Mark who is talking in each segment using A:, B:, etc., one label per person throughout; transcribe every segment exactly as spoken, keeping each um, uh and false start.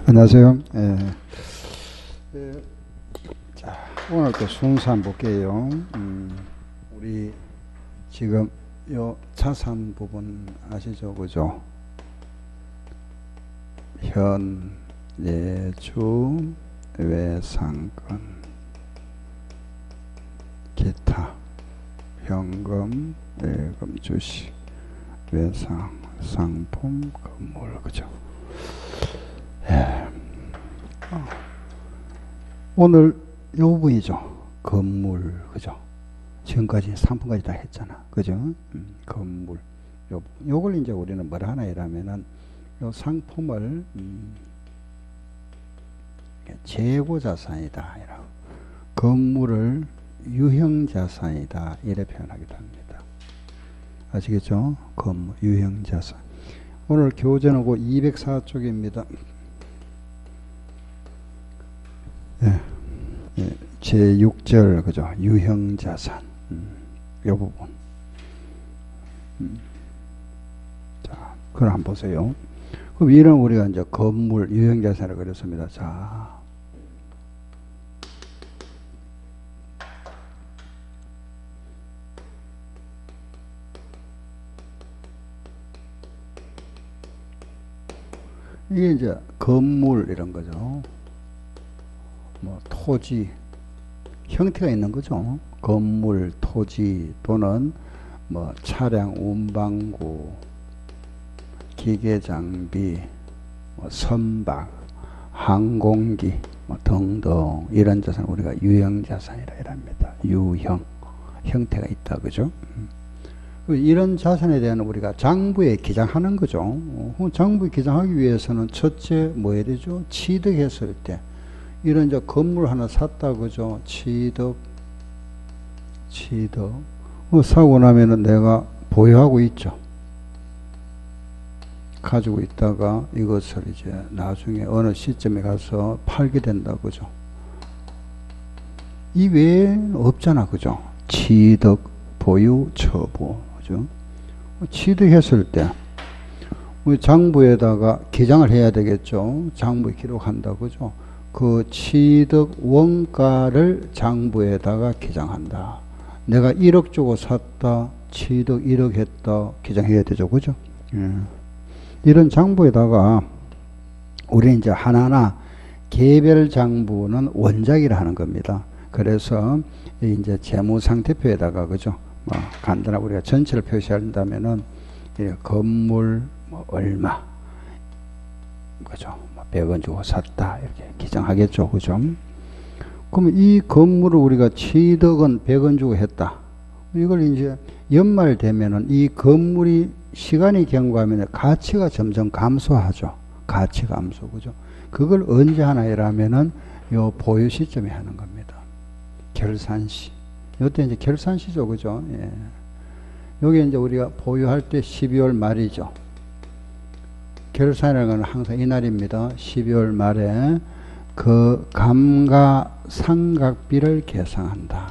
A: 안녕하세요. 예. 예. 자, 오늘 또 순서 한번 볼게요. 음, 우리 지금 요 자산 부분 아시죠? 그죠? 현, 예주, 외상권, 기타, 현금, 예금, 주식, 외상, 상품, 건물, 그죠? 예. 어. 오늘 요 부분이죠. 건물, 그죠? 지금까지 상품까지 다 했잖아. 그죠? 음, 건물. 요, 요걸 이제 우리는 뭘 하나 이라면은 요 상품을, 음, 재고자산이다. 이라고. 건물을 유형자산이다. 이래 표현하기도 합니다. 아시겠죠? 건물, 유형자산. 오늘 교재는 그 이백사 쪽입니다. 예, 예, 제육 절, 그죠? 유형자산. 음, 이 부분. 음. 자, 그걸 한번 보세요. 그럼 이런 우리가 이제 건물, 유형자산을 그렸습니다. 자. 이게 이제 건물 이런 거죠. 뭐 토지 형태가 있는 거죠. 건물, 토지 또는 뭐 차량, 운반구, 기계 장비, 뭐 선박, 항공기 뭐 등등 이런 자산 우리가 유형 자산이라 이랍니다. 유형 형태가 있다, 그죠? 이런 자산에 대한 우리가 장부에 기장하는 거죠. 장부에 기장하기 위해서는 첫째 뭐 해야 되죠? 취득했을 때 이런 이제 건물 하나 샀다, 그죠? 취득, 취득. 뭐 사고 나면은 내가 보유하고 있죠. 가지고 있다가 이것을 이제 나중에 어느 시점에 가서 팔게 된다, 그죠? 이 외에는 없잖아, 그죠? 취득, 보유, 처분, 그죠? 취득했을 때 우리 장부에다가 기장을 해야 되겠죠. 장부에 기록한다, 그죠? 그 취득 원가를 장부에다가 기장한다. 내가 일억 주고 샀다, 취득 일억 했다, 기장해야 되죠, 그죠? 예. 이런 장부에다가 우리 이제 하나하나 개별 장부는 원작이라 하는 겁니다. 그래서 이제 재무상태표에다가, 그죠? 뭐 간단하게 우리가 전체를 표시한다면은 건물 뭐 얼마, 그죠? 백 원 주고 샀다 이렇게 기장하겠죠, 그죠? 그러면 이 건물을 우리가 취득은 백 원 주고 했다. 이걸 이제 연말 되면은 이 건물이 시간이 경과하면 가치가 점점 감소하죠. 가치 감소, 그죠? 그걸 언제 하나 이라면은 요 보유 시점에 하는 겁니다. 결산시. 요때 이제 결산시죠, 그죠? 예. 여기 이제 우리가 보유할 때 십이월 말이죠. 결산이라는 건 항상 이날입니다. 십이월 말에 그 감가상각비를 계산한다.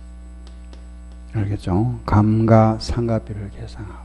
A: 알겠죠? 감가상각비를 계산하고.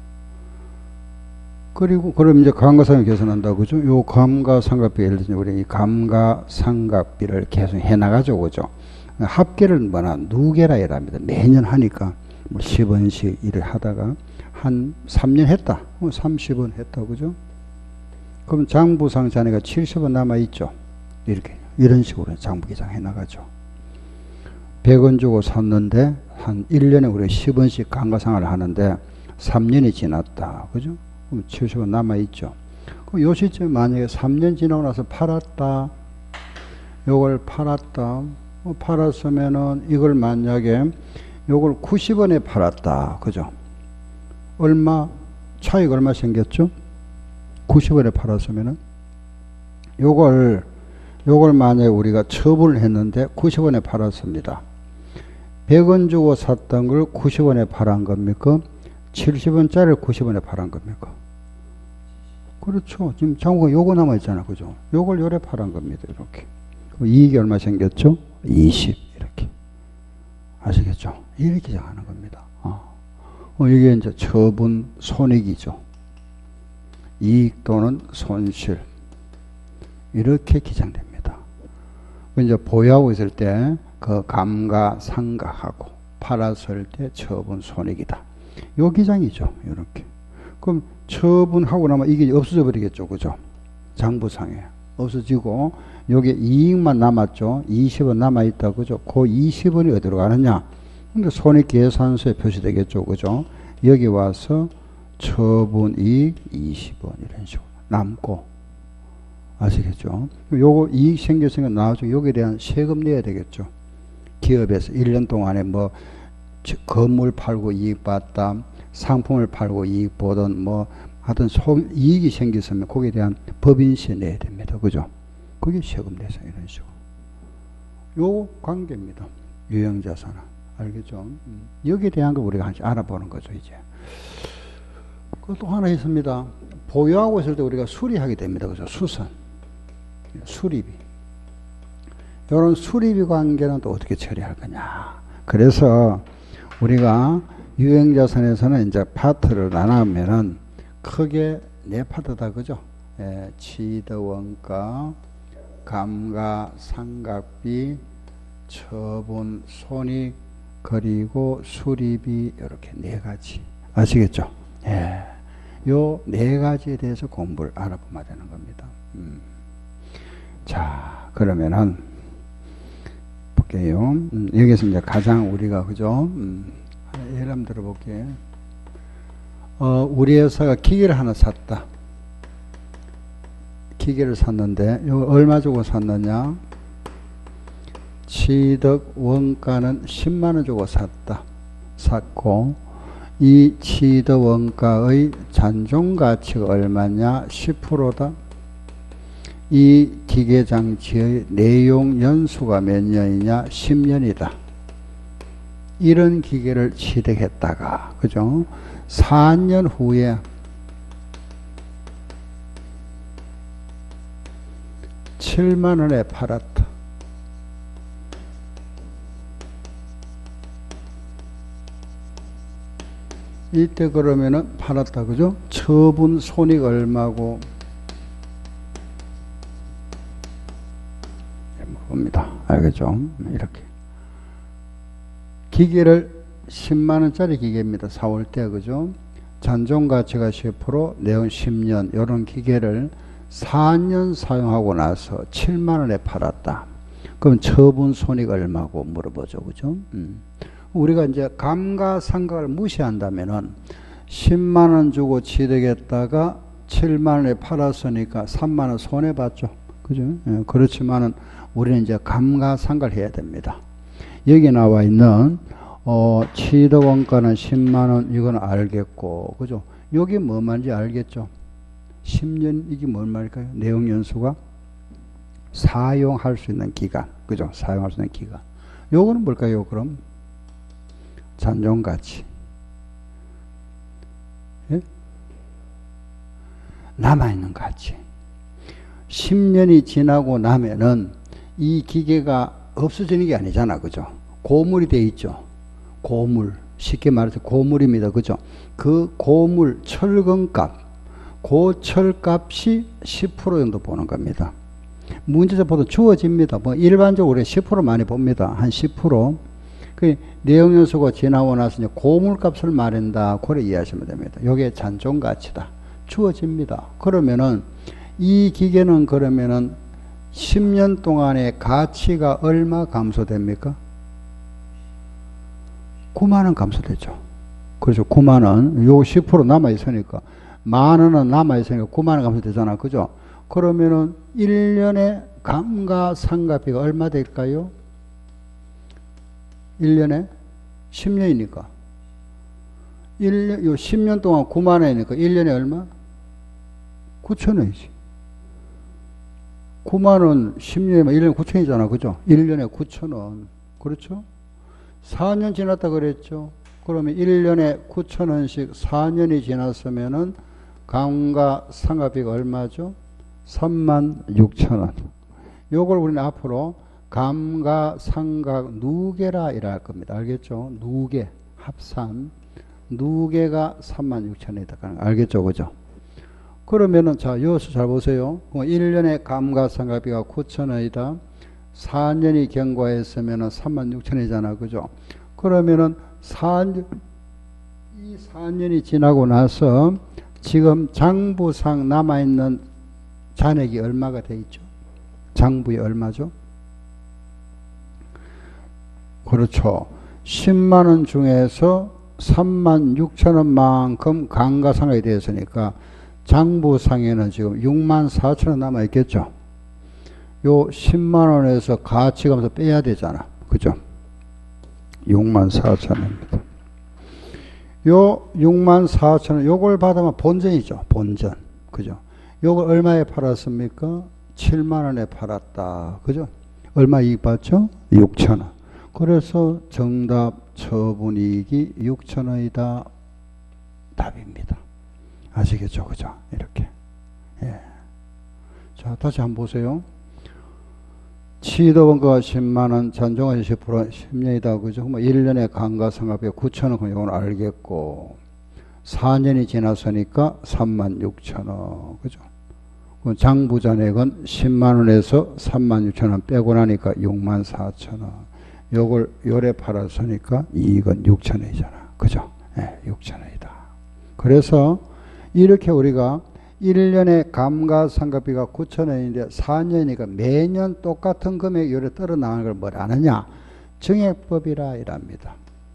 A: 그리고 그럼 이제 감가상각 계산한다, 그죠? 요 감가상각비 예를 들면 우리 이 감가상각비를 계속 해 나가죠, 그죠? 합계를 뭐나 누계라 이랍니다. 매년 하니까 뭐 십 원씩 일을 하다가 한 삼 년 했다. 삼십 원 했다, 그죠? 그럼 장부상 잔액가 칠십 원 남아있죠. 이렇게 이런 식으로 장부 기장 해나가죠. 백 원 주고 샀는데 한 일 년에 우리가 십 원씩 감가상각을 하는데 삼 년이 지났다, 그죠? 그럼 칠십 원 남아있죠. 그럼 요 시점에 만약에 삼 년 지나고 나서 팔았다, 요걸 팔았다, 어, 팔았으면은 이걸 만약에 요걸 구십 원에 팔았다, 그죠? 얼마 차이가 얼마 생겼죠? 구십 원에 팔았으면은 요걸 요걸 만약에 우리가 처분을 했는데 구십 원에 팔았습니다. 백 원 주고 샀던 걸 구십 원에 팔은 겁니까? 칠십 원짜리를 구십 원에 팔은 겁니까? 그렇죠. 지금 장부가 요거 남아 있잖아, 그죠? 요걸 요래 팔은 겁니다. 이렇게. 그럼 이익이 얼마 생겼죠? 이십. 이렇게. 아시겠죠? 이렇게 기장하는 겁니다. 어. 어, 이게 이제 처분 손익이죠. 이익 또는 손실. 이렇게 기장됩니다. 이제 보유하고 있을 때 그 감가상각하고 팔았을 때 처분 손익이다. 요 기장이죠. 이렇게. 그럼 처분하고 나면 이게 없어져 버리겠죠. 그죠? 장부상에 없어지고 요게 이익만 남았죠. 이십 원 남아있다. 그죠? 그 이십 원이 어디로 가느냐? 근데 손익계산서에 표시되겠죠. 그죠? 여기 와서 처분이익 이십 원 이런 식으로 남고, 아시겠죠? 요거 이익 생겼으니까 나중에 여기에 대한 세금 내야 되겠죠. 기업에서 일 년 동안에 뭐 건물 팔고 이익 봤다, 상품을 팔고 이익 보던 뭐 하여튼 이익이 생겼으면 거기에 대한 법인세 내야 됩니다. 그죠? 그게 세금 대상 이런 식으로. 요 관계입니다. 유형자산은. 알겠죠? 여기에 대한 거 우리가 한번 알아보는 거죠, 이제. 또 하나 있습니다. 보유하고 있을 때 우리가 수리하게 됩니다. 그죠? 수선. 수리비. 이런 수리비 관계는 또 어떻게 처리할 거냐. 그래서 우리가 유형자산에서는 이제 파트를 나누면은 크게 네 파트다. 그죠? 예, 취득원가, 감가상각비, 처분 손익, 그리고 수리비, 이렇게 네 가지. 아시겠죠? 예. 요 네 가지에 대해서 공부를 알아보면 되는 겁니다. 음. 자, 그러면은 볼게요. 음, 여기서 이제 가장 우리가, 그죠? 음, 예를 한번 들어볼게요. 어, 우리 회사가 기계를 하나 샀다. 기계를 샀는데, 이거 얼마 주고 샀느냐? 취득 원가는 십만 원 주고 샀다. 샀고, 이 취득 원가의 잔존 가치가 얼마냐? 십 퍼센트다. 이 기계 장치의 내용 연수가 몇 년이냐? 십 년이다. 이런 기계를 취득했다가, 그죠? 사 년 후에 칠만 원에 팔았다. 이때 그러면은 팔았다. 그죠? 처분 손익 얼마고 봅니다. 알겠죠? 이렇게. 기계를 십만 원짜리 기계입니다. 사올 때, 그죠? 잔존 가치가 십 퍼센트, 내용 십 년, 이런 기계를 사 년 사용하고 나서 칠만 원에 팔았다. 그럼 처분 손익 얼마고 물어보죠. 그죠? 음. 우리가 이제 감가상각을 무시한다면은 십만 원 주고 취득했다가 칠만 원에 팔았으니까 삼만 원 손해봤죠. 그죠? 예, 그렇지만은 우리는 이제 감가상각을 해야 됩니다. 여기 나와 있는 어, 취득 원가는 십만 원, 이건 알겠고, 그죠? 여기 뭐 말인지 알겠죠? 십 년, 이게 뭔 말일까요? 내용 연수가 사용할 수 있는 기간, 그죠? 사용할 수 있는 기간. 요거는 뭘까요, 그럼? 잔존 가치. 예? 남아있는 가치. 십 년이 지나고 나면은 이 기계가 없어지는 게 아니잖아. 그죠? 고물이 돼 있죠. 고물. 쉽게 말해서 고물입니다. 그죠? 그 고물 철근값, 고철값이 십 퍼센트 정도 보는 겁니다. 문제자 보통 주어집니다. 뭐 일반적으로 우리가 십 퍼센트 많이 봅니다. 한 십 퍼센트. 그 내용 연수가 지나고 나서 이제 고물값을 말한다. 그래 이해하시면 됩니다. 이게 잔존 가치다. 주어집니다. 그러면은 이 기계는 그러면은 십 년 동안의 가치가 얼마 감소됩니까? 구만 원 감소되죠. 그래서 구만 원, 요 십 퍼센트 남아있으니까, 만 원은 남아있으니까 구만 원 감소되잖아. 그죠? 그러면은 일 년에 감가상각비가 얼마 될까요? 일 년에 십 년이니까. 일 년, 요 십 년 동안 구만 원이니까 일 년에 얼마? 구천 원이지. 구만 원, 십 년이면 일 년에 구천이잖아. 그죠? 일 년에 구천 원. 그렇죠? 사 년 지났다 그랬죠? 그러면 일 년에 구천 원씩 사 년이 지났으면은 감가상각비가 얼마죠? 삼만 육천 원. 요걸 우리는 앞으로 감가상각 누계라 이라 할 겁니다. 알겠죠? 누계, 합산. 누계가 삼만 육천 원이다. 알겠죠? 그죠? 그러면은, 자, 여기서 잘 보세요. 일 년에 감가상각비가 구천 원이다. 사 년이 경과했으면은 삼만 육천 원이잖아. 그죠? 그러면은, 사 년, 이 사 년이 지나고 나서 지금 장부상 남아있는 잔액이 얼마가 돼 있죠? 장부에 얼마죠? 그렇죠. 십만 원 중에서 삼만 육천 원만큼 감가상각이 되었으니까 장부상에는 지금 육만 사천 원 남아있겠죠. 요 십만 원에서 가치감에서 빼야 되잖아. 그죠? 육만 사천 원입니다. 요 육만 사천 원, 요걸 받으면 본전이죠. 본전. 그죠? 요걸 얼마에 팔았습니까? 칠만 원에 팔았다. 그죠? 얼마 이익 받죠? 육천 원. 그래서 정답 처분이익이 육천 원이다. 답입니다. 아시겠죠? 그죠? 이렇게. 예. 자, 다시 한번 보세요. 취득원가가 십만 원, 잔존가시 십 퍼센트 십 년이다. 그죠? 뭐 일 년에 감가상각비 구천 원, 그럼 이건 알겠고. 사 년이 지났으니까 삼만 육천 원. 그죠? 장부잔액은 십만 원에서 삼만 육천 원 빼고 나니까 육만 사천 원. 요걸 요래 팔았으니까 이익은 육천 원이잖아. 그죠? 예, 육천 원이다. 그래서 이렇게 우리가 일 년에 감가상각비가 구천 원인데 사 년이니까 매년 똑같은 금액이 요래 떨어나가는 걸 뭐라 하느냐? 정액법이라 이랍니다.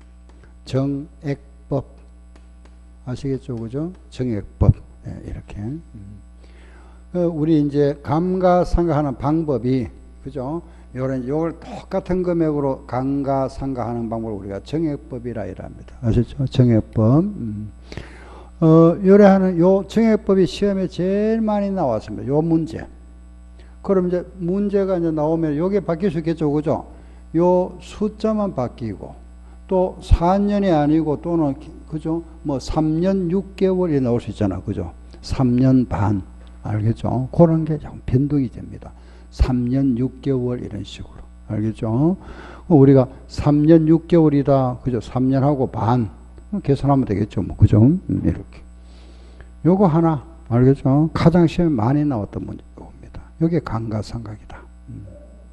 A: 정액법. 아시겠죠? 그죠? 정액법. 예, 이렇게. 음. 우리 이제 감가상각하는 방법이, 그죠? 요런, 요걸 똑같은 금액으로 감가상각하는 방법을 우리가 정액법이라 이랍니다. 아시죠? 정액법. 음. 어, 요래 하는 요 정액법이 시험에 제일 많이 나왔습니다. 요 문제. 그럼 이제 문제가 이제 나오면 요게 바뀔 수 있겠죠. 그죠? 요 숫자만 바뀌고 또 사 년이 아니고 또는, 그죠? 뭐 삼 년 육 개월이 나올 수 있잖아. 그죠? 삼 년 반. 알겠죠? 그런 게 좀 변동이 됩니다. 삼 년 육 개월 이런 식으로. 알겠죠? 우리가 삼 년 육 개월이다. 그죠? 삼 년하고 반. 계산하면 되겠죠. 뭐, 그죠? 음, 이렇게. 요거 하나. 알겠죠? 가장 시험에 많이 나왔던 문제입니다. 요게 감가상각이다. 음.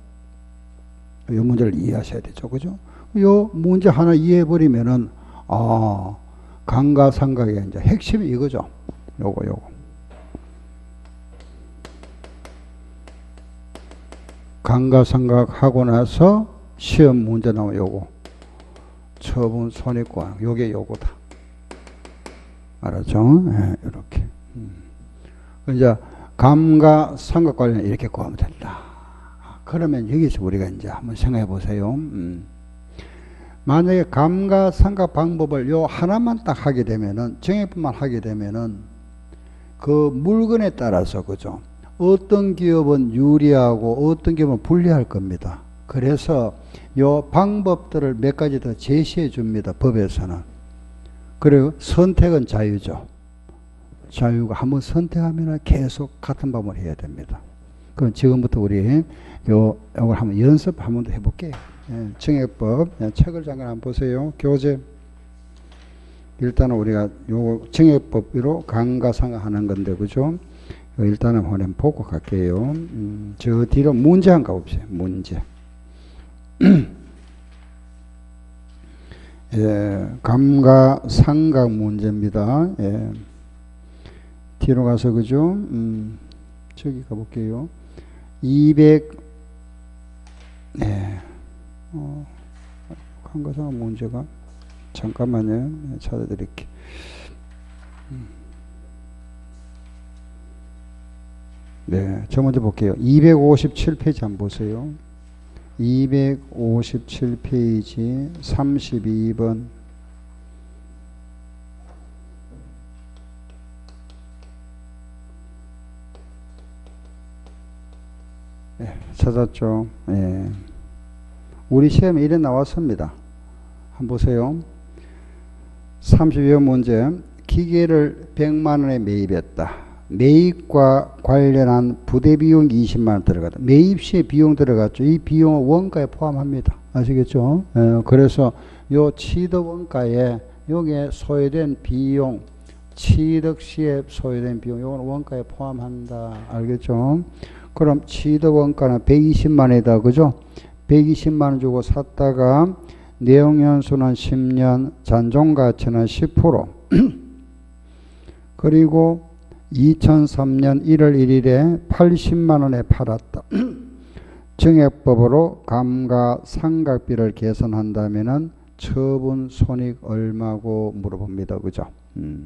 A: 요 문제를 이해하셔야 되죠. 그죠? 요 문제 하나 이해해버리면은, 아, 감가상각의 이제 핵심이 이거죠. 요거, 요거. 감가상각하고 나서 시험 문제 나오면 요거. 처분 손익과 요게 요거다. 알았죠? 예, 이렇게. 음. 이제 감가상각 관련 이렇게 구하면 된다. 그러면 여기서 우리가 이제 한번 생각해 보세요. 음. 만약에 감가상각 방법을 요 하나만 딱 하게 되면은, 정액법만 하게 되면은 그 물건에 따라서, 그죠? 어떤 기업은 유리하고 어떤 기업은 불리할 겁니다. 그래서 요 방법들을 몇 가지 더 제시해 줍니다. 법에서는. 그리고 선택은 자유죠. 자유가 한번 선택하면 계속 같은 방법을 해야 됩니다. 그럼 지금부터 우리 요, 요걸 한번 연습 한 번 더 해볼게요. 예, 정액법. 예, 책을 잠깐 한번 보세요. 교재. 일단은 우리가 요 정액법으로 감가상각하는 건데, 그죠? 일단은 한번 보고 갈게요. 음, 저 뒤로 문제 한번 가봅시다. 문제. 예, 감가상각 문제입니다. 예. 뒤로 가서, 그죠? 음, 저기 가볼게요. 이백, 예, 어, 감가상각 문제가, 잠깐만요. 찾아드릴게요. 음. 네, 저 먼저 볼게요. 이백오십칠 페이지 한번 보세요. 이백오십칠 페이지 삼십이 번. 네, 찾았죠? 예. 우리 시험에 이래 나왔습니다. 한번 보세요. 삼십이 번 문제. 기계를 백만 원에 매입했다. 매입과 관련한 부대 비용 이십만 원 들어갔다. 매입 시에 비용 들어갔죠. 이 비용은 원가에 포함합니다. 아시겠죠? 에, 그래서 요 취득 원가에 여기에 소요된 비용 취득 시에 소요된 비용, 이건 원가에 포함한다. 알겠죠? 그럼 취득 원가는 백이십만 원이다. 그죠? 백이십만 원 주고 샀다가 내용연수는 십 년, 잔존가치는 십 퍼센트 그리고 이천삼 년 일월 일일에 팔십만 원에 팔았다. 증액법으로 감가상각비를 계산한다면은 처분 손익 얼마고 물어봅니다. 그죠? 음.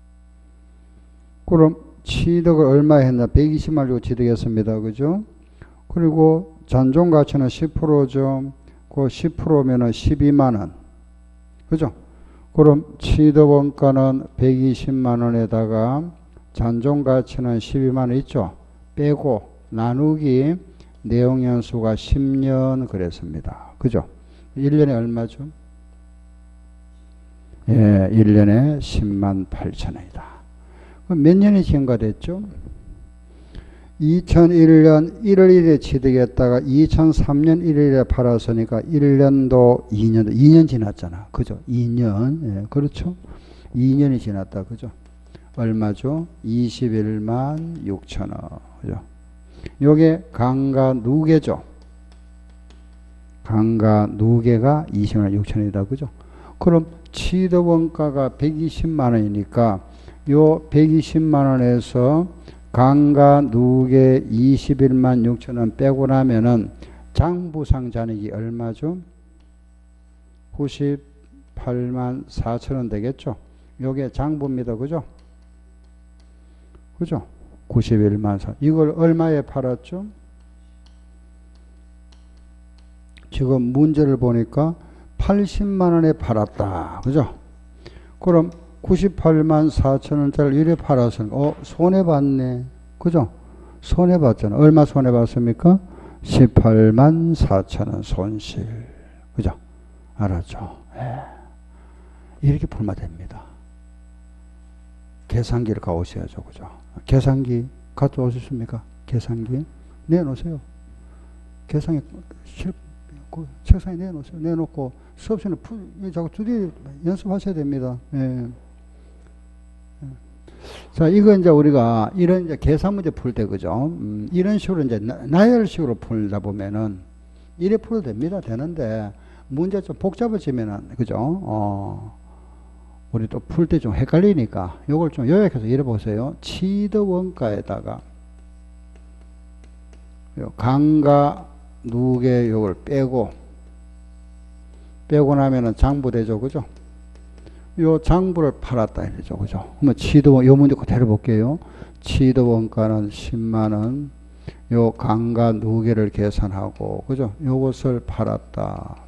A: 그럼 취득을 얼마 했나? 백이십만 원 주고 취득했습니다. 그죠? 그리고 잔존가치는 십 퍼센트죠. 그 십 퍼센트면은 십이만 원. 그죠? 그럼 취득원가는 백이십만 원에다가 잔존가치는 십이만 원 있죠? 빼고 나누기 내용연수가 십 년 그랬습니다. 그죠? 일 년에 얼마죠? 예, 일 년에 십만 팔천 원이다. 그럼 몇 년이 증가됐죠? 이천일 년 일월 일일에 취득했다가 이천삼 년 일월에 팔았으니까 일 년도 이 년도 이 년 지났잖아. 그죠? 이 년. 예, 그렇죠? 이 년이 지났다. 그죠? 얼마죠? 이십일만 육천 원. 그죠? 요게 강가 누계죠. 강가 누계가 이십만 육천 원이다. 그죠? 그럼 취득 원가가 백이십만 원이니까 요 백이십만 원에서 강가 누계 이십일만 육천 원 빼고 나면은 장부상 잔액이 얼마죠? 구십팔만 사천 원 되겠죠? 요게 장부입니다. 그죠? 그죠? 구십일만 사. 이걸 얼마에 팔았죠? 지금 문제를 보니까 팔십만 원에 팔았다. 그죠? 그럼 구십팔만 사천 원짜리 이래 팔았으니까 어 손해봤네. 그죠? 손해봤잖아. 얼마 손해봤습니까? 십팔만 사천 원 손실. 그죠? 알았죠? 예. 이렇게 풀면 됩니다. 계산기를 가오셔야죠. 그죠? 계산기 가져오셨습니까? 계산기 내놓으세요. 계산기 실, 그 책상에 내놓으세요. 내놓고 수업 시간에 풀, 자꾸 두디 연습하셔야 됩니다. 예. 자, 이거 이제 우리가 이런 이제 계산 문제 풀 때, 그죠? 음, 이런 식으로 이제 나열식으로 풀다 보면은 이래 풀어도 됩니다. 되는데 문제 좀 복잡해지면은, 그죠? 어, 우리 또 풀 때 좀 헷갈리니까 요걸 좀 요약해서 이래 보세요. 취득 원가에다가 요 강가 누계 요걸 빼고 빼고 나면은 장부되죠. 그죠? 요 장부를 팔았다 이러죠. 그죠? 그러면 취득, 요 문제 그대로 볼게요. 취득 원가는 십만 원, 요 강가 누계를 계산하고, 그죠? 요것을 팔았다.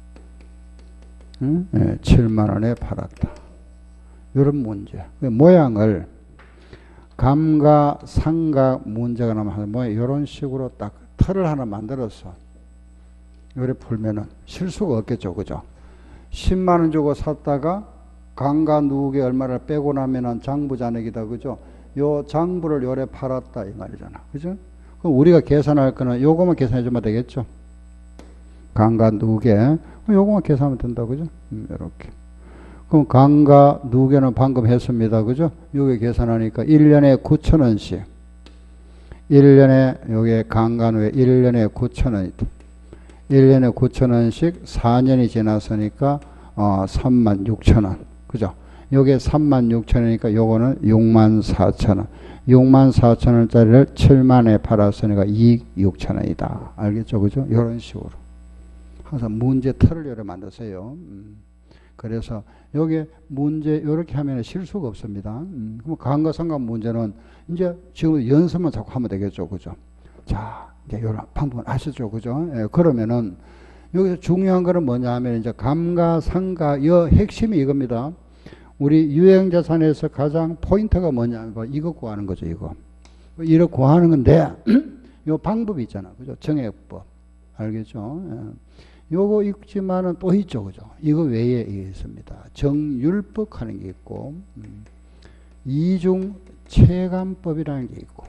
A: 응? 네, 칠만 원에 팔았다. 요런 문제. 모양을 감가, 상가 문제가 나면 뭐 이런 식으로 딱 틀을 하나 만들어서 요래 풀면은 실수가 없겠죠. 그죠? 십만 원 주고 샀다가 강가 누계 얼마를 빼고 나면은 장부 잔액이다. 그죠? 요 장부를 요래 팔았다 이 말이잖아. 그죠? 그럼 우리가 계산할 거는 요거만 계산해 주면 되겠죠? 강가 누계 요거만 계산하면 된다. 그죠? 음, 이렇게. 그럼 강가 누계는 방금 했습니다. 그죠? 요게 계산하니까 일 년에 구천 원씩. 일 년에 요게 강가 누계 일 년에 구천 원이다. 일 년에 구천 원씩 사 년이 지났으니까 어, 삼만 육천 원. 그죠? 요게 삼만 육천 원이니까 요거는 육만 사천 원. 육만 사천 원짜리를 칠만에 팔았으니까 이억 육천 원이다. 알겠죠? 그죠? 요런 식으로. 항상 문제 틀을 요래 만드세요. 음. 그래서 요게 문제 요렇게 하면 실수가 없습니다. 음. 그럼 감가상각 문제는 이제 지금 연습만 자꾸 하면 되겠죠. 그죠? 자, 이제 요런 방법은 아시죠? 그죠? 예, 그러면은 여기서 중요한 거는 뭐냐 하면 이제 감가상각 여 핵심이 이겁니다. 우리 유형자산에서 가장 포인트가 뭐냐 하면 이거 구하는 거죠. 이거 이거 구하는 건데 요 방법이 있잖아. 그죠? 정액법 알겠죠? 예. 요거 있지만은 또 있죠. 그죠? 이거 외에 있습니다. 정율법 하는 게 있고 음. 이중 체감법이라는 게 있고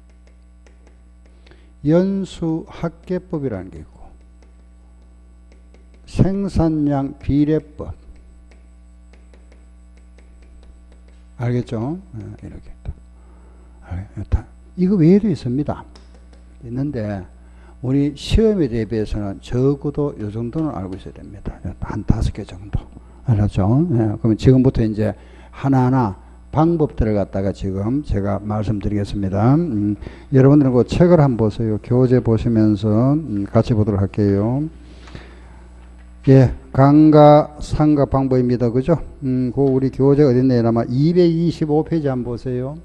A: 연수합계법이라는 게 있고 생산량 비례법 알겠죠? 이렇게. 다. 이거 외에도 있습니다. 있는데, 우리 시험에 대비해서는 적어도 이 정도는 알고 있어야 됩니다. 한 다섯 개 정도. 알았죠? 예, 그러면 지금부터 이제 하나하나 방법들을 갖다가 지금 제가 말씀드리겠습니다. 음, 여러분들은 그 책을 한번 보세요. 교재 보시면서 음, 같이 보도록 할게요. 예, 강가 상가 방법입니다. 그죠? 음, 그 우리 교재 어딨네. 아마 이백이십오 페이지 한번 보세요.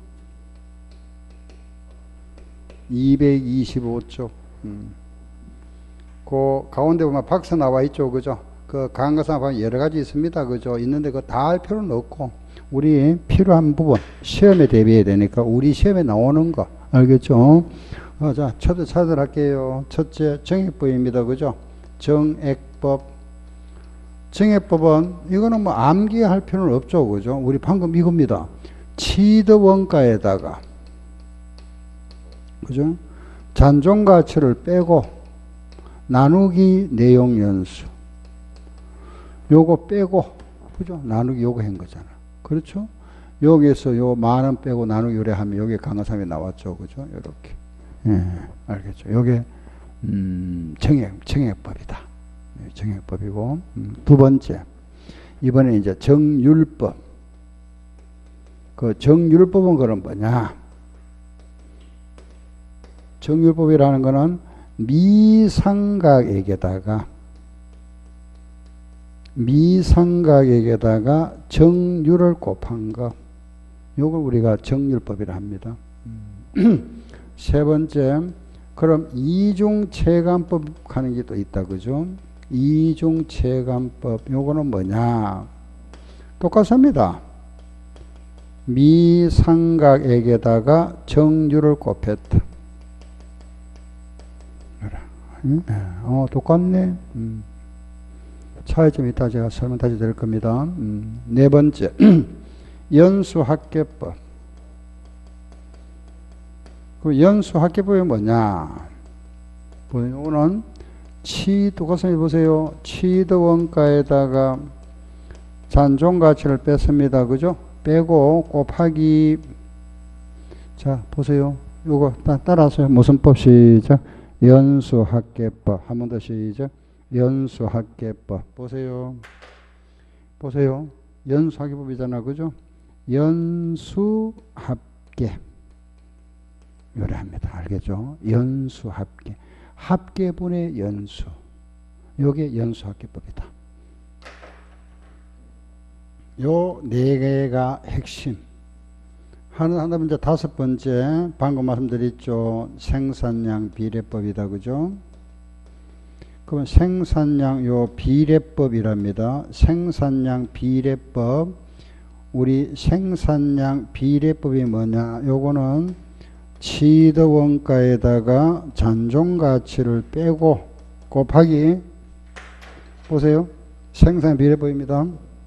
A: 이백이십오 쪽. 음. 그 가운데 보면 박스 나와 있죠. 그죠? 그 강가상 보면 여러 가지 있습니다. 그죠? 있는데 그거 다 할 필요는 없고, 우리 필요한 부분, 시험에 대비해야 되니까 우리 시험에 나오는 거. 알겠죠? 어, 자, 첫째 찾으러 할게요. 첫째, 정액법입니다. 그죠? 정액법. 정액법은, 이거는 뭐 암기할 필요는 없죠. 그죠? 우리 방금 이겁니다. 치드 원가에다가, 그죠? 잔존가치를 빼고, 나누기 내용 연수. 요거 빼고, 그죠? 나누기 요거 한 거잖아. 그렇죠? 여기에서 요 만원 빼고 나누기 요래 하면 여기 강화삼이 나왔죠. 그죠? 요렇게. 예, 알겠죠? 요게, 음, 정액, 정액법이다. 정액법이고, 음, 두 번째. 이번에 이제 정율법. 그 정율법은 그런 뭐냐? 정율법이라는 거는 미상각액에다가 미상각액에다가 정률을 곱한 거, 요걸 우리가 정률법이라 합니다. 음. 세 번째, 그럼 이중체감법 하는 게 또 있다. 그죠? 이중체감법, 요거는 뭐냐? 똑같습니다. 미상각액에다가 정률을 곱했다. 어, 똑같네. 음. 차이점이 있다. 제가 설명 다시 드릴 겁니다. 음. 네 번째, 연수합계법. 그 연수합계법이 뭐냐? 이거는 치, 똑같습니다. 보세요. 치드 원가에다가 잔존가치를 뺐습니다. 그죠? 빼고 곱하기, 자, 보세요. 요거 따, 따라하세요. 무슨 법? 시작. 연수합계법. 한 번 더 시작. 연수합계법. 보세요. 보세요. 연수합계법이잖아. 그죠? 연수합계. 요래 합니다. 알겠죠? 연수합계. 합계분의 연수. 요게 연수합계법이다. 요 네 개가 핵심. 하나, 하나 번째, 다섯 번째, 방금 말씀드렸죠. 생산량 비례법이다. 그죠? 그러면 생산량 요 비례법이랍니다. 생산량 비례법. 우리 생산량 비례법이 뭐냐? 요거는 치드 원가에다가 잔존가치를 빼고 곱하기, 보세요. 생산 비례법입니다.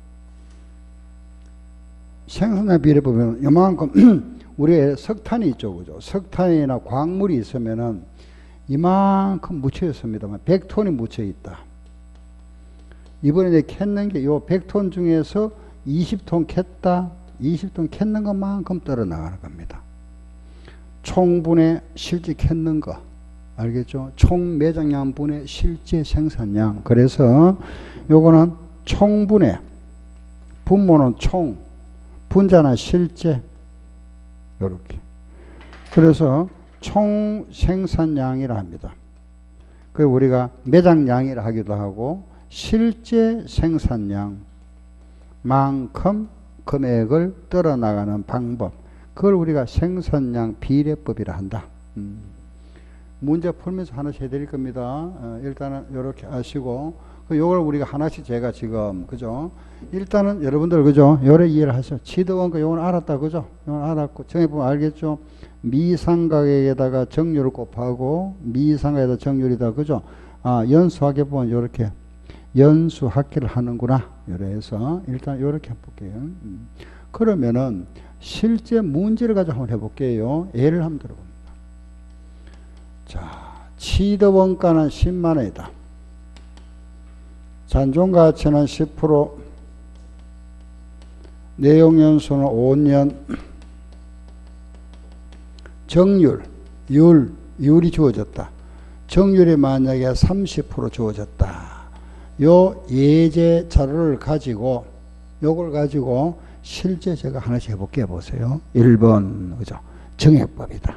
A: 생산량 비례법은 이만큼 우리의 석탄이 있죠. 그죠? 석탄이나 광물이 있으면은 이만큼 묻혀 있습니다만 백 톤이 묻혀 있다. 이번에 이제 캤는 게 요 백 톤 중에서 이십 톤 캤다. 이십 톤 캤는 것만큼 떨어 나가는 겁니다. 총분의 실제 캤는 거. 알겠죠? 총 매장량 분의 실제 생산량. 그래서 요거는 총분의, 분모는 총, 분자는 실제. 요렇게. 그래서 총 생산량이라 합니다. 그 우리가 매장량이라 하기도 하고 실제 생산량만큼 금액을 떨어 나가는 방법. 그걸 우리가 생산량 비례법이라 한다. 음. 문제 풀면서 하나씩 해드릴 겁니다. 어, 일단은 이렇게 아시고, 그 요걸 우리가 하나씩 제가 지금, 그죠? 일단은 여러분들, 그죠? 요래 이해를 하세요. 치드원가 요건 알았다, 그죠? 요건 알았고, 정해보면 알겠죠? 미상각액에다가 정률을 곱하고, 미상각에다 정률이다, 그죠? 아, 연수하게 보면 요렇게, 연수합계를 하는구나. 요래 해서, 일단 요렇게 해볼게요. 음. 그러면은, 실제 문제를 가지고 한번 해볼게요. 예를 한번 들어봅니다. 자, 치드 원가는 십만 원이다. 잔존가치는 십 퍼센트, 내용연수는 오 년, 정률, 율, 율이 주어졌다. 정률이 만약에 삼십 퍼센트 주어졌다. 요 예제 자료를 가지고 요걸 가지고 실제 제가 하나씩 해볼게요. 보세요. 일 번 그죠? 정액법이다.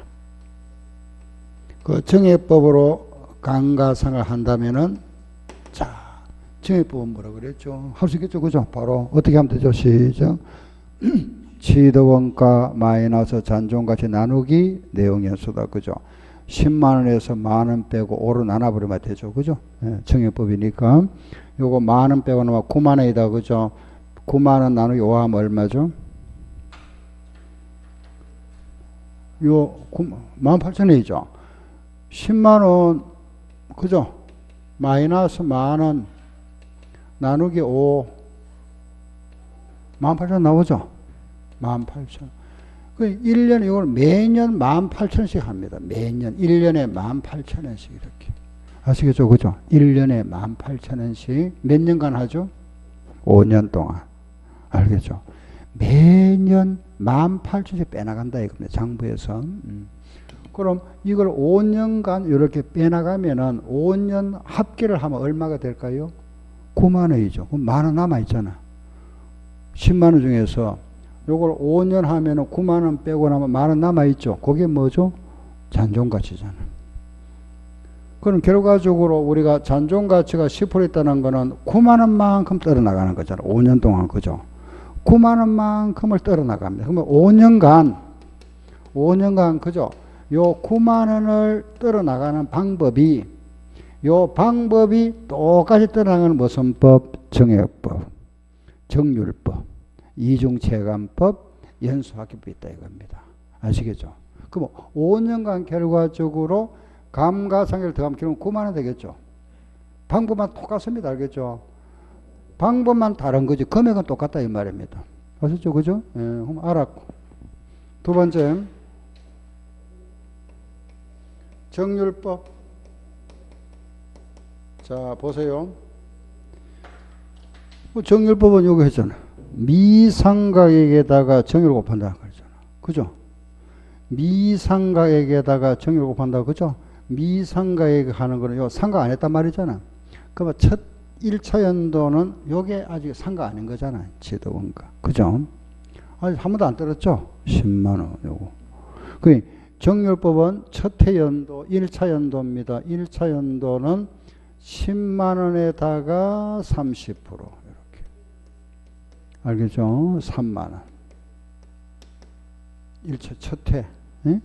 A: 그 정액법으로 감가상을 한다면은 자 정액법은 뭐라 그랬죠? 할 수 있겠죠, 그죠? 바로 어떻게 하면 되죠? 시작. 취득원가 마이너스 잔존가치 나누기 내용연수다, 그죠? 십만 원에서 만 원 빼고 오로 나눠버리면 되죠, 그죠? 예, 정액법이니까 요거 만 원 빼고 나면 구만 원이다, 그죠? 구만 원 나누기 오 하면 얼마죠? 요 만 팔천 원이죠. 십만 원 그죠? 마이너스 만 원 나누기 오 만 팔천 원 나오죠? 만 팔천 원. 그 일 년에 이걸 매년 만 팔천 원씩 합니다. 매년 일 년에 만 팔천 원씩 이렇게. 아시겠죠? 그죠? 일 년에 만 팔천 원씩 몇 년간 하죠? 오 년 동안. 알겠죠? 매년 만 팔천 원씩 빼나간다 이겁니다. 장부에서. 음. 그럼 이걸 오 년간 이렇게 빼나가면은 오 년 합계를 하면 얼마가 될까요? 구만 원이죠. 그럼 만 원 남아있잖아. 십만 원 중에서 요걸 오 년 하면은 구만 원 빼고 나면 만 원 남아있죠. 그게 뭐죠? 잔존가치잖아. 그럼 결과적으로 우리가 잔존가치가 십 퍼센트 있다는 거는 구만 원만큼 떨어나가는 거잖아. 오 년 동안. 그죠? 구만 원만큼을 떨어나갑니다. 그러면 오 년간, 오 년간, 그죠? 요 구만 원을 떨어나가는 방법이, 요 방법이 똑같이 떨어나가는 무슨 법? 정액법, 정률법, 이중체감법, 연수학기법이 있다 이겁니다. 아시겠죠? 그럼 오 년간 결과적으로 감가상각을 더하면 결국 구만 원 되겠죠? 방법만 똑같습니다. 알겠죠? 방법만 다른 거지 금액은 똑같다 이 말입니다. 아셨죠? 그죠? 예, 그럼 알았고. 두 번째 정률법. 자 보세요. 정률법은 요거 했잖아. 미상가액에다가 정률 곱한다 그랬잖아. 그죠? 미상가액에다가 정률 곱한다 그죠? 미상가액 하는 거는 요 상가 안 했단 말이잖아. 그러면 첫 일 차 연도는 요게 아직 상가 아닌 거잖아. 취득원가. 그죠? 아직 한 번도 안 떨었죠? 십만 원 요거. 그 정률법은 첫 해 연도 일 차 연도입니다. 일 차 연도는 십만 원에다가 삼십 퍼센트 이렇게. 알겠죠? 삼만 원. 일 차 첫 해. 예?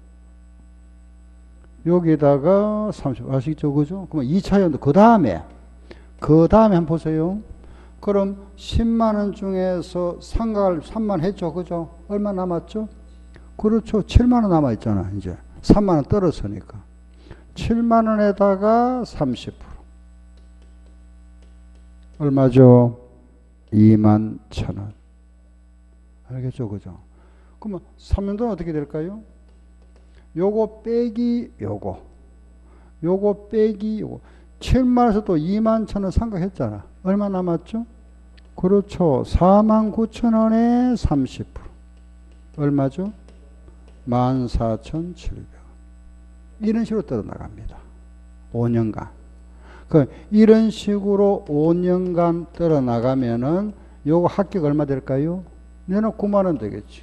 A: 여기다가 삼십 아시죠? 그죠? 그럼 이 차 연도 그 다음에 그 다음에 한번 보세요. 그럼 십만 원 중에서 상가를 삼만 원 했죠? 그죠? 얼마 남았죠? 그렇죠. 칠만 원 남아있잖아. 이제 삼만 원 떨어서니까 칠만 원에다가 삼십 퍼센트 얼마죠? 이만 천 원. 알겠죠? 그죠? 그러면 삼 년 동안 어떻게 될까요? 요거 빼기 요거 요거 빼기 요거 칠만 원에서 또 이만 천 원 상각했잖아. 얼마 남았죠? 그렇죠. 사만 구천 원에 삼십 퍼센트 얼마죠? 만 사천 칠백 원. 이런 식으로 떨어나갑니다. 오 년간. 그 이런 식으로 오 년간 떨어나가면은 요거 합계가 얼마 될까요? 얘는 구만 원 되겠지.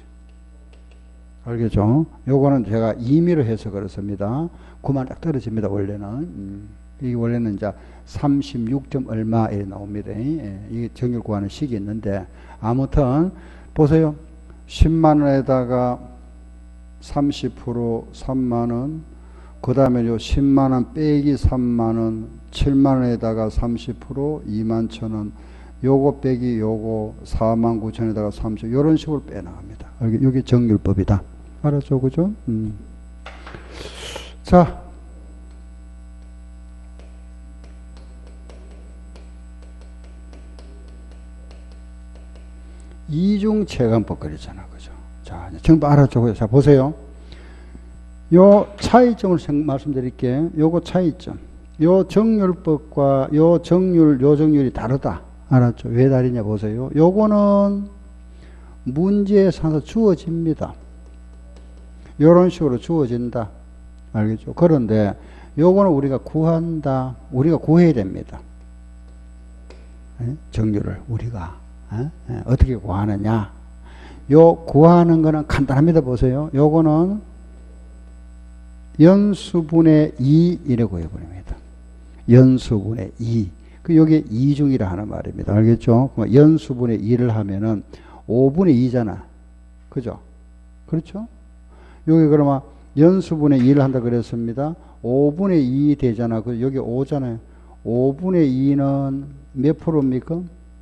A: 알겠죠? 요거는 제가 임의로 해서 그렇습니다. 구만 원 딱 떨어집니다. 원래는. 음. 이게 원래는 이제 삼십육 점 얼마 이렇게 나옵니다. 예. 이게 정률 구하는 식이 있는데 아무튼 보세요. 십만 원에다가 삼십 퍼센트 삼만 원, 그 다음에 요 십만 원 빼기 삼만 원, 칠만 원에다가 삼십 퍼센트 이만 천 원, 요거 빼기 요거 사만 구천 원에다가 삼십, 요런 식으로 빼나갑니다. 여기 정률법이다. 알았죠? 그죠? 음. 자. 이중체감법 그랬잖아. 그죠? 자, 정부 알았죠? 자, 보세요. 요 차이점을 말씀드릴게요. 요거 차이점. 요 정률법과 요 정률, 요 정률이 다르다. 알았죠? 왜 다르냐 보세요. 요거는 문제에서 항상 주어집니다. 이런 식으로 주어진다. 알겠죠? 그런데 요거는 우리가 구한다. 우리가 구해야 됩니다. 에? 정률을 우리가 에? 에, 어떻게 구하느냐. 요 구하는 거는 간단합니다. 보세요. 요거는 연수분의 이 이래 구해버립니다. 연수분의 이. 그 요게 이중이라 하는 말입니다. 알겠죠? 연수분의 이를 하면은 오분의 이잖아. 그죠? 그렇죠? 요게 그러면 연수분의 이를 한다 그랬습니다. 오분의 이 되잖아. 그 여기 오잖아요. 오분의 이는 몇 프로입니까?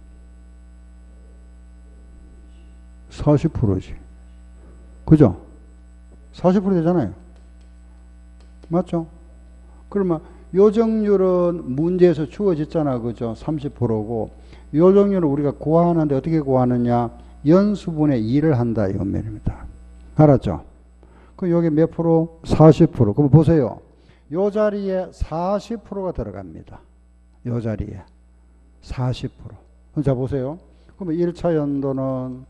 A: 사십 퍼센트지. 그죠? 사십 퍼센트 되잖아요. 맞죠? 그러면 요정률은 문제에서 주어졌잖아. 그죠? 삼십 퍼센트고 요정률을 우리가 구하는데 어떻게 구하느냐? 연수분의 이를 한다. 이 말입니다. 알았죠? 그 여기 몇 프로? 사십 퍼센트. 그럼 보세요. 요 자리에 사십 퍼센트가 들어갑니다. 요 자리에 사십 퍼센트. 자 보세요. 그러면 일 차 연도는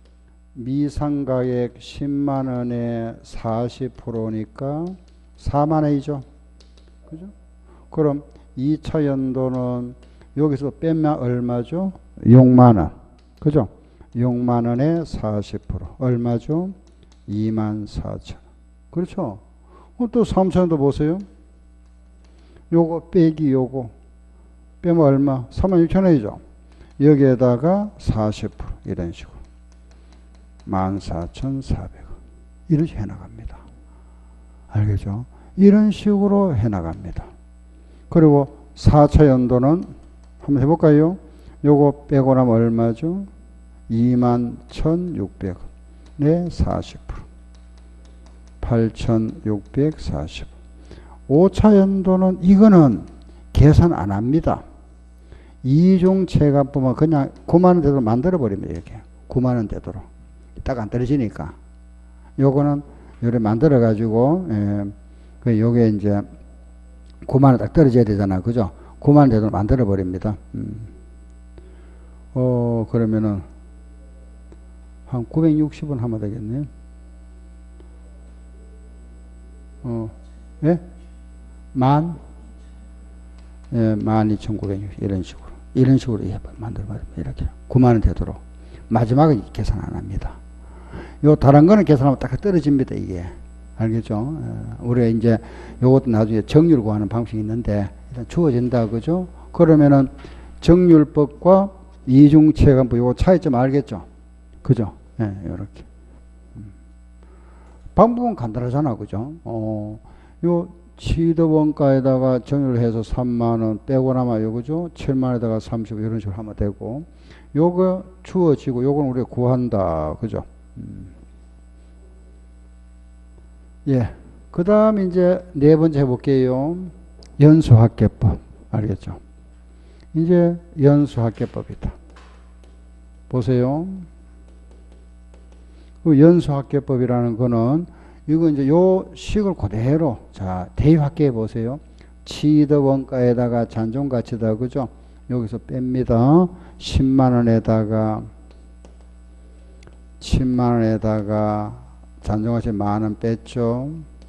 A: 미상가액 십만 원에 사십 퍼센트니까 사만 원이죠. 그죠? 그럼 이 차 연도는 여기서 빼면 얼마죠? 육만 원. 그죠? 육만 원에 사십 퍼센트. 얼마죠? 이만 사천 원. 그렇죠? 어, 또 삼천 원도 보세요. 요거 빼기 요거 빼면 얼마? 사만 육천 원이죠. 여기에다가 사십 퍼센트 이런 식으로 만 사천 사백 원 이렇게 해나갑니다. 알겠죠? 이런 식으로 해나갑니다. 그리고 사 차 연도는 한번 해볼까요? 요거 빼고 나면 얼마죠? 이만 천육백 원. 네, 사십 퍼센트. 팔천육백사십 원. 오 차 연도는 이거는 계산 안 합니다. 이중체감 보면 그냥 구만 원 되도록 만들어 버립니다. 이렇게 구만 원 되도록 딱 안 떨어지니까 요거는 요래 만들어 가지고 예, 그 요게 이제 구만 원 딱 떨어져야 되잖아. 그죠? 구만 원 되도록 만들어 버립니다. 음. 어 그러면은 한 구백육십 원 하면 되겠네요. 어, 예? 만? 예, 만 이천구백육십 이런 식으로. 이런 식으로 만들어 버립니다. 이렇게. 구만 원 되도록. 마지막은 계산 안 합니다. 요 다른 거는 계산하면 딱 떨어집니다. 이게. 알겠죠? 예, 우리가 이제 요것도 나중에 정률 구하는 방식이 있는데 일단 주어진다. 그죠? 그러면은 정률법과 이중체감법 요거 차이점 알겠죠? 그죠? 예, 요렇게. 방법은 간단하잖아. 그죠? 어, 요, 취득원가에다가 정률을 해서 삼만 원 빼고 나면 요거죠? 칠만 원에다가 삼십 원 이런 식으로 하면 되고, 요거 주어지고, 요건 우리가 구한다. 그죠? 음. 예. 그 다음 이제 네 번째 해볼게요. 연수학계법. 알겠죠? 이제 연수학계법이다. 보세요. 그 연수학계법이라는 거는 이거 이제 요 식을 그대로 자 대입학계 보세요. 취득원가에다가 잔존가치다. 그죠? 여기서 뺍니다. 십만 원에다가 십만 원에다가 잔존가치 만 원 뺐죠.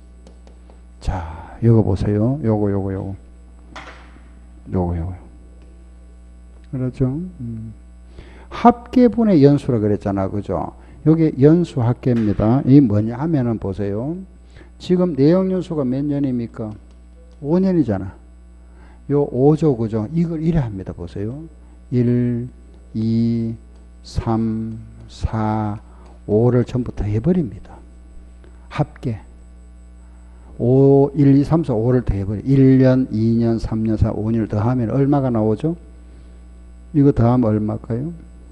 A: 자, 이거 보세요. 요거 요거 요거 요거 요거 그렇죠? 음. 합계분의 연수라 그랬잖아. 그죠? 요게 연수합계입니다. 이 뭐냐 하면은 보세요. 지금 내역연수가 몇 년입니까? 오 년이잖아. 요 오죠. 그죠? 이걸 이래 합니다. 보세요. 일, 이, 삼, 사, 오를 전부 더 해버립니다. 합계. 오, 일, 이, 삼, 사, 오를 더 해버려. 일 년, 이 년, 삼 년, 사, 오 년을 더 하면 얼마가 나오죠? 이거 더하면 얼마일까요?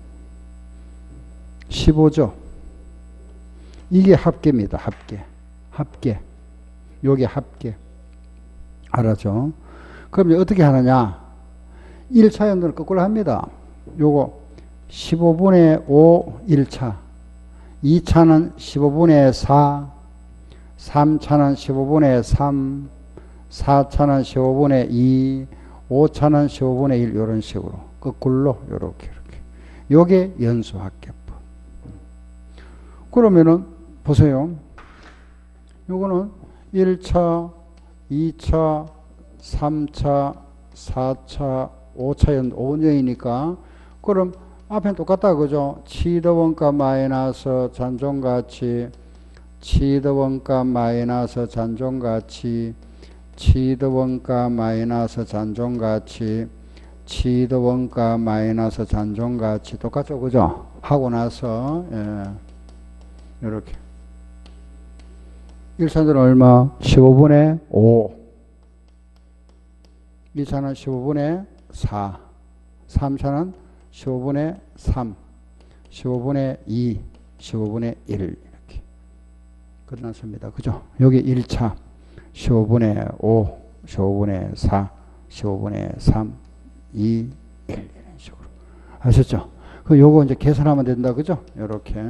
A: 십오죠. 이게 합계입니다. 합계. 합계. 요게 합계. 알았죠? 그럼 어떻게 하느냐? 일 차 연도를 거꾸로 합니다. 요거 십오분의 오 일 차. 이 차는 십오분의 사. 삼 차는 십오분의 삼. 사 차는 십오분의 이. 오 차는 십오분의 일. 요런 식으로. 거꾸로 요렇게 이렇게. 요게 연수합계법. 그러면은 보세요. 요거는 일 차, 이 차, 삼 차, 사 차, 오 차연, 오 년이니까 그럼 앞에는 똑같다 그죠? 치더원가 마이너스 잔존가치, 치더원가 마이너스 잔존가치, 치더원가 마이너스 잔존가치, 치더원가 마이너스 잔존가치 똑같죠 그죠? 하고 나서 예, 이렇게 일 차는 얼마? 십오분의 오, 이 차는 십오분의 사, 삼 차는 십오분의 삼, 십오분의 이, 십오분의 일 이렇게 끝났습니다. 그죠? 여기 일 차 십오분의 오, 십오분의 사, 십오분의 삼, 이, 일 이런 식으로 아셨죠? 그 요거 이제 계산하면 된다. 그죠? 요렇게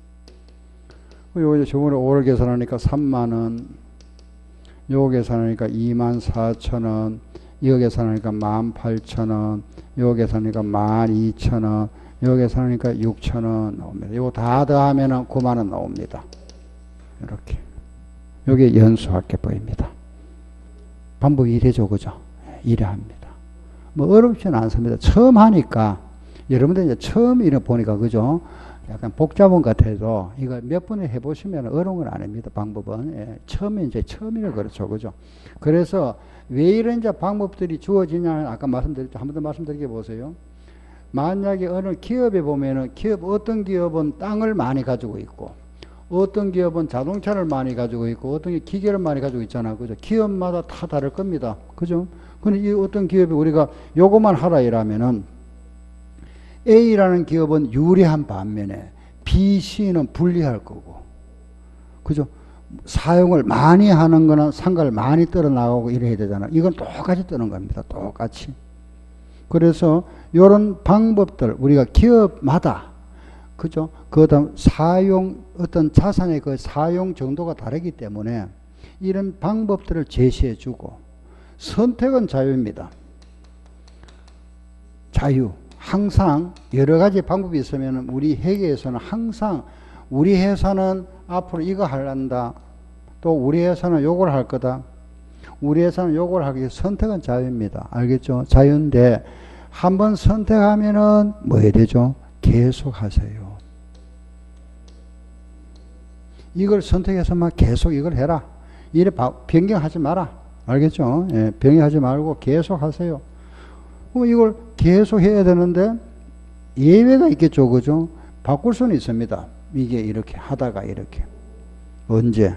A: 요거 이제 십오분의 오를 계산하니까 삼만 원, 요거 계산하니까 이만 사천 원, 이거 계산하니까 만 팔천 원, 요거 계산하니까 만 이천 원, 요거 계산하니까 육천 원 나옵니다. 요거 다 더하면은 구만 원 나옵니다. 이렇게. 요게 연수학계법입니다. 방법이 이래죠, 그죠? 이래 합니다. 뭐 어렵지는 않습니다. 처음 하니까, 여러분들 이제 처음 이래 보니까, 그죠? 약간 복잡한 것 같아도, 이거 몇 번을 해보시면 어려운 건 아닙니다. 방법은. 예, 처음에 이제 처음이라 그렇죠, 그죠? 그래서 왜 이런 이제 방법들이 주어지냐는 아까 말씀드렸죠. 한 번 더 말씀드리게 보세요. 만약에 어느 기업에 보면은 기업, 어떤 기업은 땅을 많이 가지고 있고, 어떤 기업은 자동차를 많이 가지고 있고, 어떤 게 기계를 많이 가지고 있잖아. 그죠? 기업마다 다 다를 겁니다. 그죠? 근데 이 어떤 기업이 우리가 요것만 하라 이라면은 A라는 기업은 유리한 반면에 B, C는 불리할 거고. 그죠? 사용을 많이 하는 거는 상가를 많이 떨어 나가고 이래야 되잖아. 이건 똑같이 뜨는 겁니다. 똑같이. 그래서 이런 방법들 우리가 기업마다 그죠? 그 다음 사용 어떤 자산의 그 사용 정도가 다르기 때문에 이런 방법들을 제시해 주고 선택은 자유입니다. 자유. 항상 여러 가지 방법이 있으면 우리 회계에서는 항상 우리 회사는 앞으로 이거 할란다. 또 우리 회사는 요걸 할 거다. 우리 회사는 요걸 하기 위해서 선택은 자유입니다. 알겠죠? 자유인데 한번 선택하면은 뭐 해야 되죠? 계속 하세요. 이걸 선택해서만 계속 이걸 해라. 이래 변경하지 마라. 알겠죠? 예, 변경하지 말고 계속 하세요. 그럼 이걸 계속 해야 되는데 예외가 있겠죠. 그죠? 바꿀 수는 있습니다. 이게 이렇게 하다가 이렇게. 언제?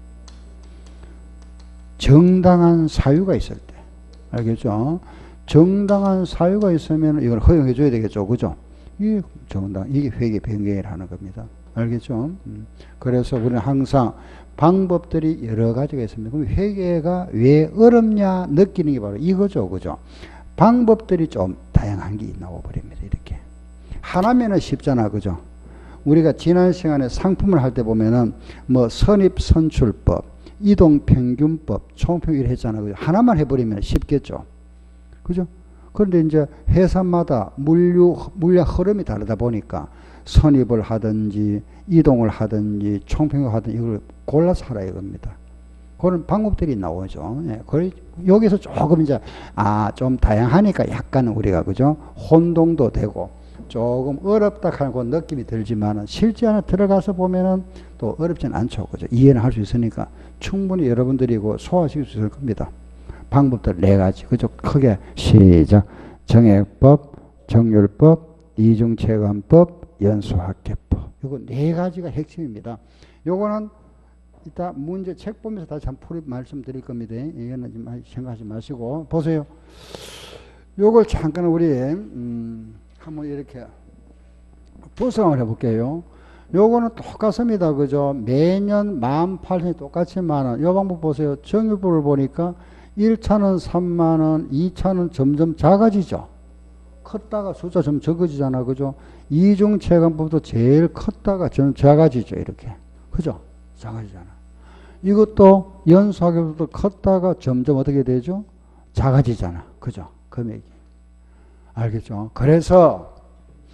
A: 정당한 사유가 있을 때. 알겠죠? 정당한 사유가 있으면 이걸 허용해 줘야 되겠죠. 그죠? 이게 정당, 이게 회계 변경을 하는 겁니다. 알겠죠? 음. 그래서 우리는 항상 방법들이 여러 가지가 있습니다. 그럼 회계가 왜 어렵냐 느끼는 게 바로 이거죠. 그죠? 방법들이 좀 다양한 게 나와버립니다. 이렇게. 하나면은 쉽잖아. 그죠? 우리가 지난 시간에 상품을 할 때 보면은 뭐 선입선출법, 이동평균법, 총평일 했잖아. 그죠? 하나만 해버리면 쉽겠죠. 그죠? 그런데 이제 회사마다 물류, 물량 흐름이 다르다 보니까 선입을 하든지 이동을 하든지 총평을 하든지 이걸 골라서 하라 이겁니다. 그런 방법들이 나오죠. 예, 여기서 조금 이제 아, 좀 다양하니까 약간 우리가 그죠? 혼동도 되고 조금 어렵다 하는 그 느낌이 들지만은 실제 안에 들어가서 보면은 또 어렵진 않죠. 그죠? 이해는 할 수 있으니까 충분히 여러분들이 소화하실 수 있을 겁니다. 방법들 네 가지. 그죠? 크게 시작. 정액법, 정률법, 이중체감법, 연수학계법. 이거 네 가지가 핵심입니다. 요거는 이따 문제 책 보면서 다시 한 풀이 말씀드릴 겁니다. 이거는 좀 생각하지 마시고 보세요. 요걸 잠깐 우리 음, 한번 이렇게 분석을 해볼게요. 요거는 똑같습니다. 그죠? 매년 만 팔천 원이 똑같지만 원. 요 방법 보세요. 정유부를 보니까 일 차는 삼만 원, 이 차는 점점 작아지죠. 컸다가 숫자 좀 적어지잖아. 그죠? 이중체감법도 제일 컸다가 좀 작아지죠. 이렇게. 그죠? 작아지잖아. 이것도 연수학계법도 컸다가 점점 어떻게 되죠? 작아지잖아. 그죠? 금액이. 알겠죠? 그래서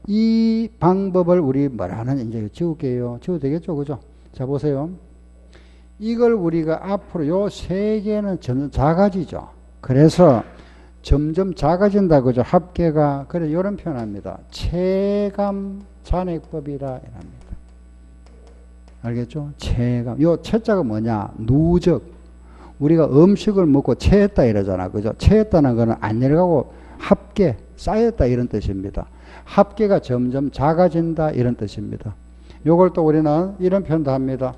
A: 이 방법을 우리 뭐라는 이제 지울게요. 지워도 되겠죠, 그죠? 자 보세요. 이걸 우리가 앞으로 요 세 개는 점점 작아지죠. 그래서 점점 작아진다, 그죠? 합계가. 그래서 이런 표현합니다. 체감 잔액법이라 합니다. 알겠죠? 체감. 요 체자가 뭐냐? 누적. 우리가 음식을 먹고 체했다 이러잖아, 그죠? 체했다는 거는 안 내려가고 합계, 쌓였다 이런 뜻입니다. 합계가 점점 작아진다 이런 뜻입니다. 요걸 또 우리는 이런 표현도 합니다.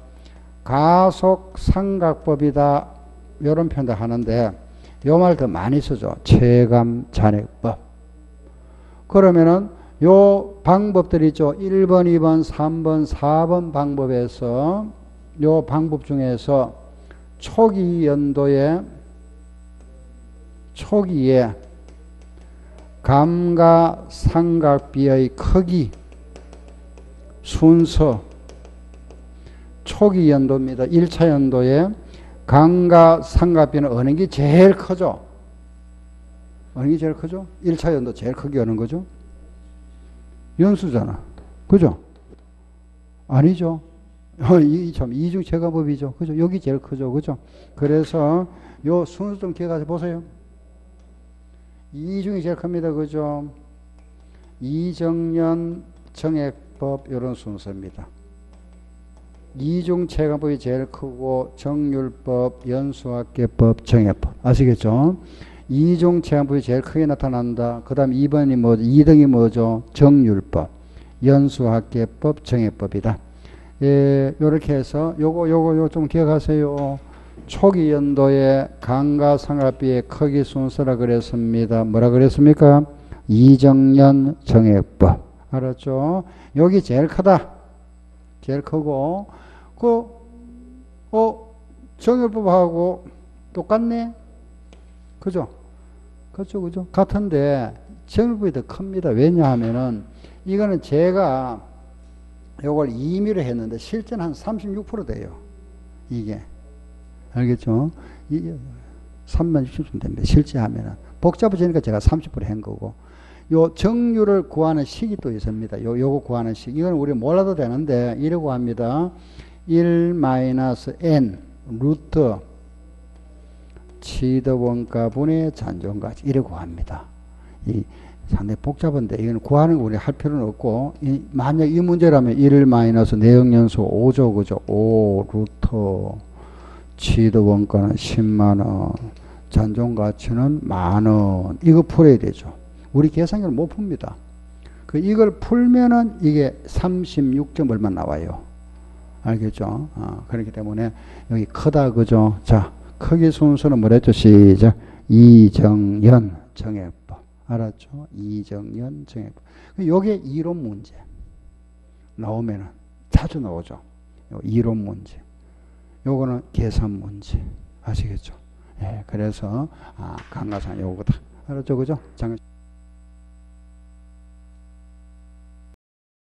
A: 가속상각법이다 이런 표현도 하는데 요 말 더 많이 쓰죠. 체감 잔액법. 그러면은 요 방법들이 있죠. 일 번, 이 번, 삼 번, 사 번 방법에서 요 방법 중에서 초기 연도에 초기에 감가상각비의 크기 순서 초기 연도입니다. 일 차 연도에 감가상각비는 어느 게 제일 크죠? 어느 게 제일 크죠? 일 차 연도 제일 크게 어느 거죠? 연수잖아. 그죠? 아니죠. 이 참 이중체감법이죠. 그죠? 여기 제일 크죠. 그죠? 그래서 요 순서 좀 기억하셔 보세요. 이중이 제일 큽니다. 그죠? 이정년 정액법 이런 순서입니다. 이중체감법이 제일 크고 정률법, 연수학계법, 정액법. 아시겠죠? 이중체감법이 제일 크게 나타난다. 그 다음 이 번이 뭐죠? 이 등이 뭐죠? 정률법, 연수학계법, 정액법이다. 예, 요렇게 해서 요거 요거 요 좀 기억하세요. 초기 연도에 감가상각비의 크기 순서라 그랬습니다. 뭐라 그랬습니까? 이정년 정액법. 알았죠? 여기 제일 크다. 제일 크고 그 어, 정액법하고 똑같네. 그죠? 그죠, 그죠? 같은데 정액법이 더 큽니다. 왜냐하면은 이거는 제가 요걸 임의로 했는데 실제는 한 삼십육 퍼센트 돼요. 이게. 알겠죠? 이게 삼만 육천 좀 됩니다. 실제 하면은. 복잡해지니까 제가 삼십 퍼센트 한 거고. 요 정률을 구하는 식이 또 있습니다. 요, 요거 구하는 식. 이건 우리 몰라도 되는데, 이라고 합니다. 일 마이너스 n 루트 치드 원가분의 잔존가치. 이라고 합니다. 이 상당히 복잡한데, 이건 구하는 거 우리 할 필요는 없고, 이, 만약 이 문제라면 일 마이너스 내역연수 오죠, 그죠? 오 루트 치드 원가는 십만 원, 잔존가치는 만 원. 이거 풀어야 되죠. 우리 계산기를 못 풉니다. 그 이걸 풀면은 이게 삼십육 점 얼마 나와요. 알겠죠? 어, 그렇기 때문에 여기 크다, 그죠? 자, 크기 순서는 뭐랬죠? 시작. 이정연 정액법. 알았죠? 이정연 정액법. 요게 이론 문제. 나오면은 자주 나오죠. 요 이론 문제. 요거는 계산 문제. 아시겠죠? 예, 그래서 아, 감가상 요거다. 알았죠? 그죠? 장